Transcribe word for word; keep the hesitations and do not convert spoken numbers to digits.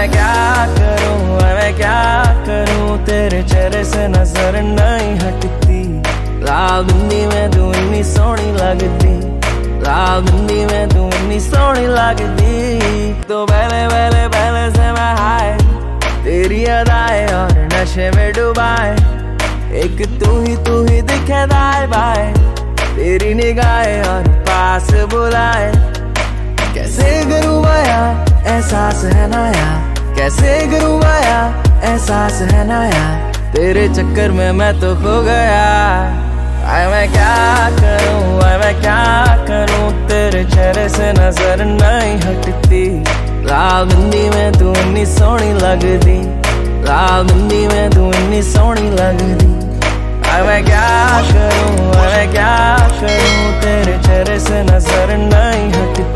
मैं क्या करूं, मैं क्या करूं, तेरे चेहरे से नजर नहीं हटती। लाल बिंदी में तू इतनी सोहनी लगदी, लाल बिंदी में तू इतनी सोहनी लगदी। तो पहले पहले पहले से मैं हाय, तेरी अदाएं और नशे में डुबाए। एक तू ही तू ही दिखे दाएं बाएं, तेरी निगाहें और पास बुलाए। कैसे करूं बया एहसास है नया, कैसे करूं बया एहसास है नया, तेरे चक्कर में मैं तो खो गया। आए मैं क्या करूं, आए मैं क्या करूं, तेरे चेहरे से नजर नहीं हटती। लाल बिंदी में तू इतनी सोहनी लगदी, लाल बिंदी में तू इतनी सोहनी लगदी। आए मैं क्या करूं, आए मैं क्या करूं, तेरे चेहरे से नजर नहीं हटती।